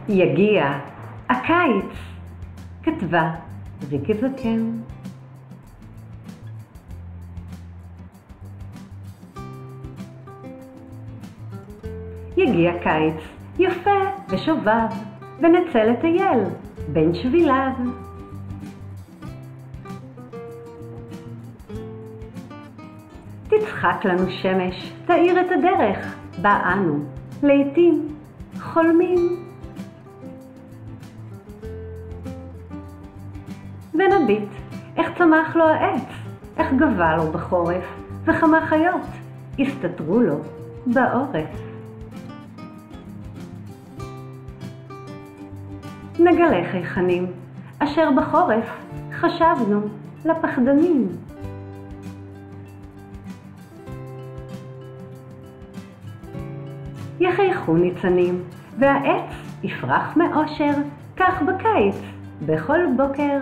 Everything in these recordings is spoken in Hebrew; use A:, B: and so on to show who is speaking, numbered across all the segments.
A: יגיע הקיץ, כתבה ריקי זקן. יגיע קיץ יפה ושובב, ונצא לטייל בין שביליו. תצחק לנו שמש, תאיר את הדרך, בה אנו לעתים חולמים. ונביט איך צמח לו העץ, איך גבה לו בחורף, וכמה חיות הסתתרו לו בעורף. נגלה חייכנים, אשר בחורף חשבנו לפחדנים. יחייכו ניצנים, והעץ יפרח מאושר, כך בקיץ, בכל בוקר.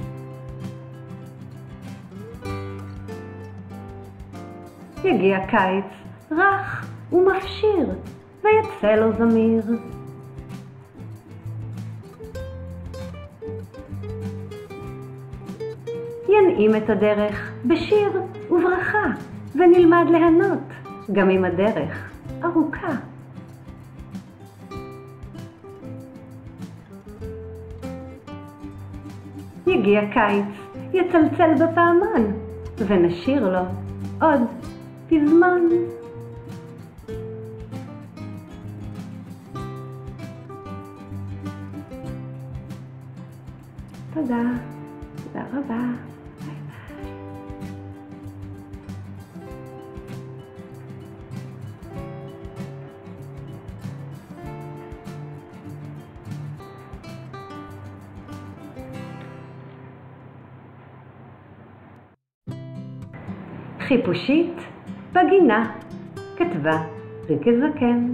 A: יגיע קיץ רך ומפשיר, ויצא לו זמיר. ינעים את הדרך בשיר וברכה, ונלמד ליהנות גם אם הדרך ארוכה. יגיע קיץ, יצלצל בפעמון, ונשיר לו עוד פזמון. תודה, תודה רבה. חיפושית בגינה, כתבה ריקי זקן.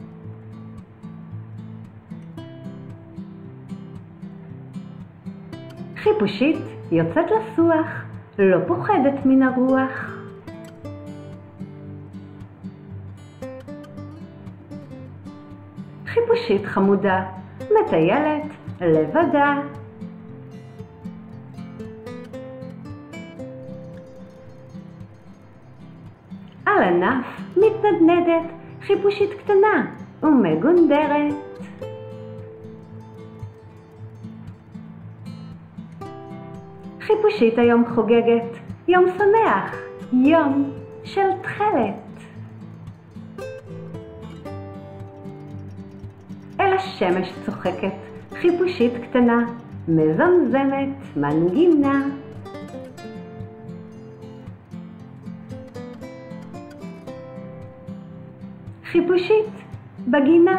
A: חיפושית יוצאת לסוח, לא פוחדת מן הרוח. חיפושית חמודה, מטיילת לבדה. על ענף מתנדנדת חיפושית קטנה ומגונדרת. חיפושית היום חוגגת יום שמח, יום של תכלת. אל השמש צוחקת חיפושית קטנה, מזמזמת מנגינה. חיפושית בגינה.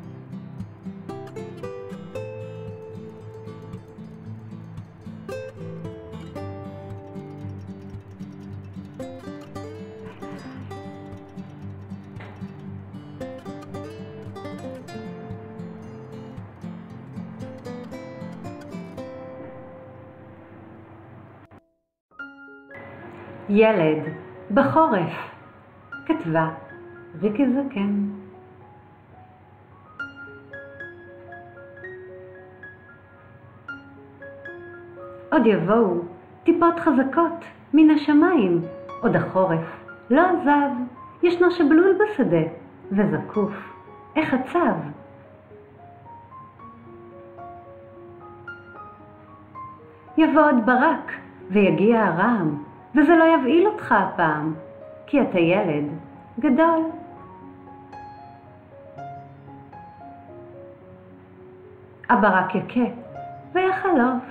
A: ילד בחורף, כתבה ריקי זקן. עוד יבואו טיפות חזקות מן השמיים, עוד החורף לא עזב, ישנו שבלול בשדה וזקוף איך הצב. יבוא עוד ברק ויגיע הרעם, וזה לא יבעיל אותך הפעם, כי אתה ילד גדול. הברק יכה ויחלוף.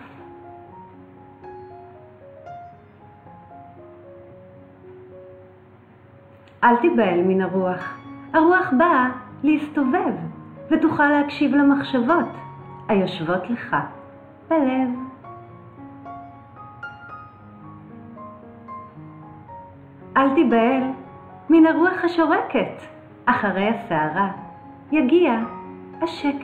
A: אל תיבהל מן הרוח, הרוח באה להסתובב, ותוכל להקשיב למחשבות היושבות לך בלב. אל תיבהל מן הרוח השורקת, אחרי הסערה יגיע השקט.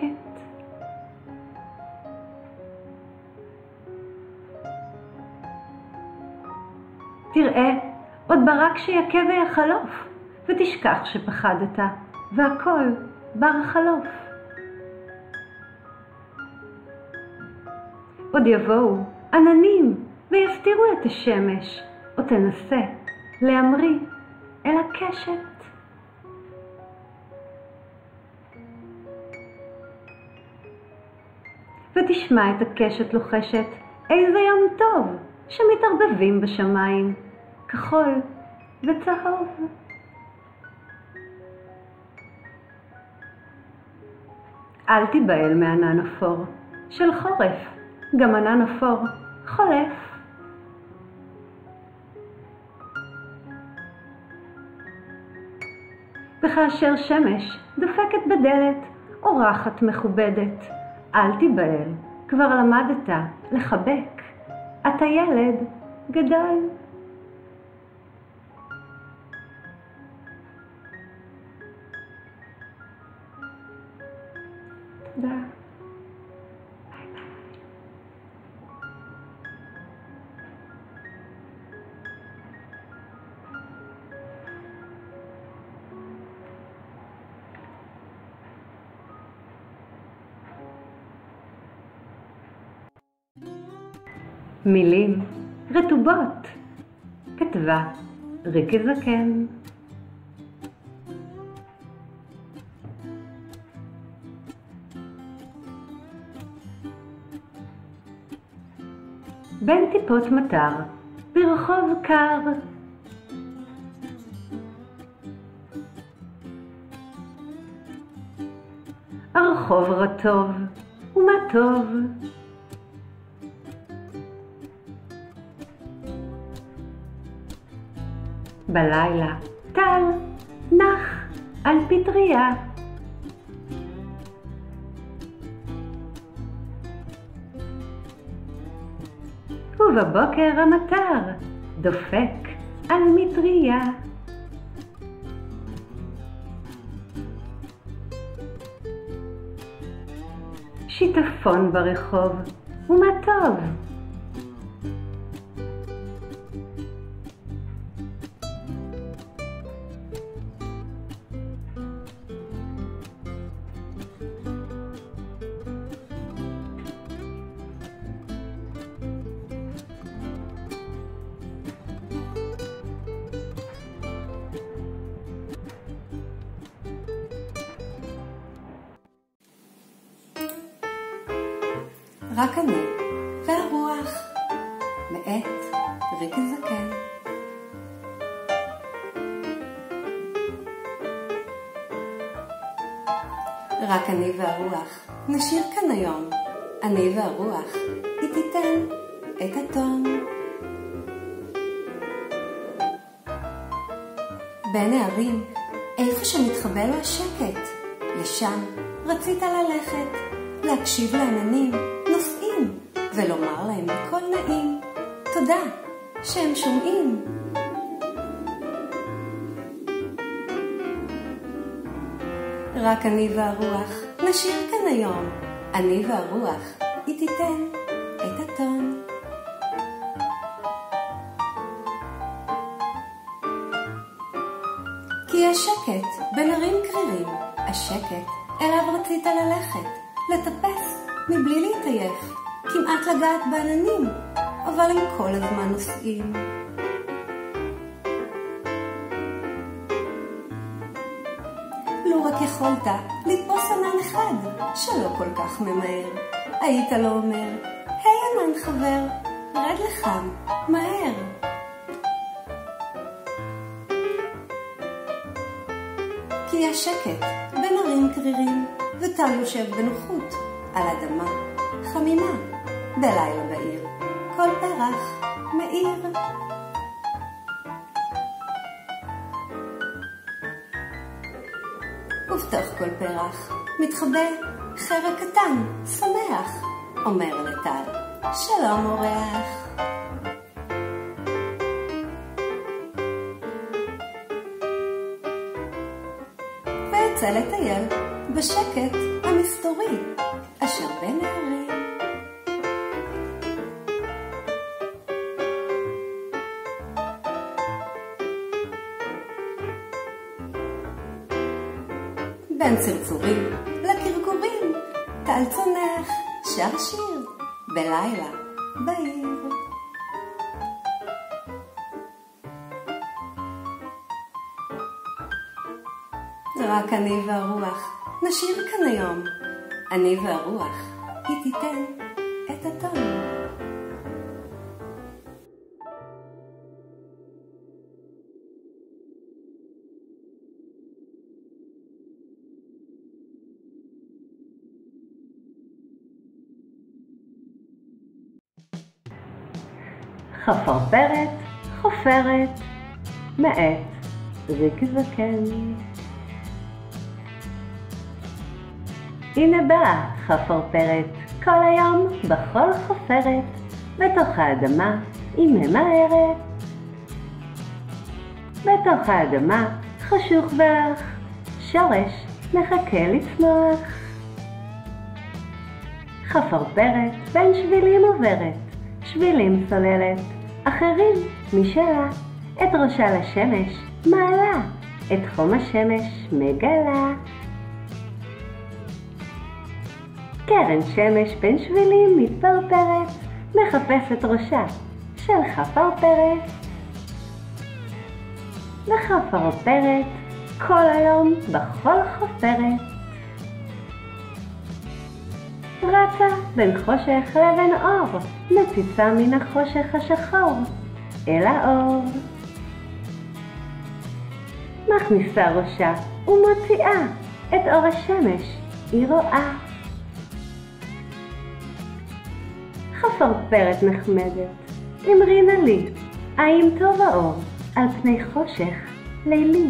A: תראה עוד ברק שיכה ויחלוף, ותשכח שפחדת, והכל בר חלוף. עוד יבואו עננים ויסתירו את השמש, או תנסה להמריא אל הקשת. ותשמע את הקשת לוחשת, איזה יום טוב שמתערבבים בשמיים, כחול וצהוב. אל תיבהל מענן אפור של חורף, גם ענן אפור חולף. וכאשר שמש דופקת בדלת, אורחת מכובדת, אל תיבהל, כבר למדת לחבק, אתה ילד גדול. תודה. ביי ביי. מילים רטובות, כתבה ריקי זקן. בין טיפות מטר ברחוב קר, הרחוב רטוב ומה טוב, בלילה טל נח על פטריה, ובבוקר המטר דופק על מטריה. שיטפון ברחוב ומה טוב,
B: רק אני והרוח, מאת ריקי זקן. רק אני והרוח נשיר כאן היום, אני והרוח היא תיתן את הטון. בין הערים, איפה שמתחבא לו השקט, לשם רצית ללכת, להקשיב לעננים נוסעים ולומר להם בקול נעים תודה שהם שומעים. רק אני והרוח נשיר כאן היום, אני והרוח היא תיתן את הטון. כי השקט בין ערים קרירים, השקט אליו רצית ללכת, לטפס מבלי להתעייף, כמעט לגעת בעננים, אבל הם כל הזמן נוסעים. לו רק יכולת לתפוס ענן אחד שלא כל כך ממהר, היית לו אומר, היי ענן חבר, רד לכאן, מהר. כי השקט בין ערים קרירים, וטל יושב בנוחות על אדמה חמימה, בלילה בעיר כל פרח מאיר. ובתוך כל פרח מתחבא חרק קטן שמח, אומר לטל שלום אורח. ויצא לטייל בשקט המסתורי אשר בין הערים. בין צרצורים לקרקורים טל צונח שר שיר בלילה, בעיר. רק אני והרוח נשיר כאן היום. אני והרוח, היא תיתן את הטון.
A: חפרפרת, חופרת, מאת ריק זקן. הנה באה חפרפרת, כל היום בכל חופרת, בתוך האדמה היא ממהרת. בתוך האדמה חשוך ואך, שורש מחכה לצמוח. חפרפרת בין שבילים עוברת, שבילים סוללת, אחרים משלה, את ראשה לשמש מעלה, את חום השמש מגלה. קרן שמש בין שבילים מתפרפרת, מחפשת ראשה של חפרפרת. וחפרפרת כל היום בכל חופרת, רצה בין חושך לבין אור, מציצה מן החושך השחור אל האור. מכניסה ראשה ומוציאה, את אור השמש היא רואה. חפרפרת נחמדת, אמרי נא לי, האם טוב האור על פני חושך לילי?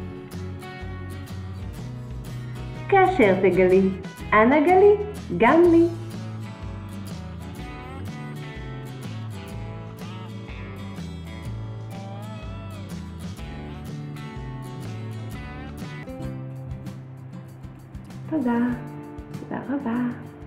A: כאשר תגלי, אנא גלי גם לי. תודה, תודה רבה.